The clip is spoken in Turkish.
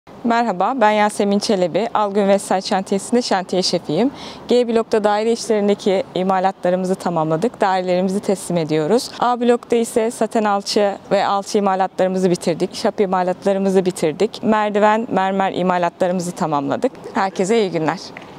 Merhaba, ben Yasemin Çelebi. Algün Vestel Şantiyesi'nde şantiye şefiyim. G blokta daire işlerindeki imalatlarımızı tamamladık. Dairelerimizi teslim ediyoruz. A blokta ise saten alçı ve alçı imalatlarımızı bitirdik. Şap imalatlarımızı bitirdik. Merdiven, mermer imalatlarımızı tamamladık. Herkese iyi günler.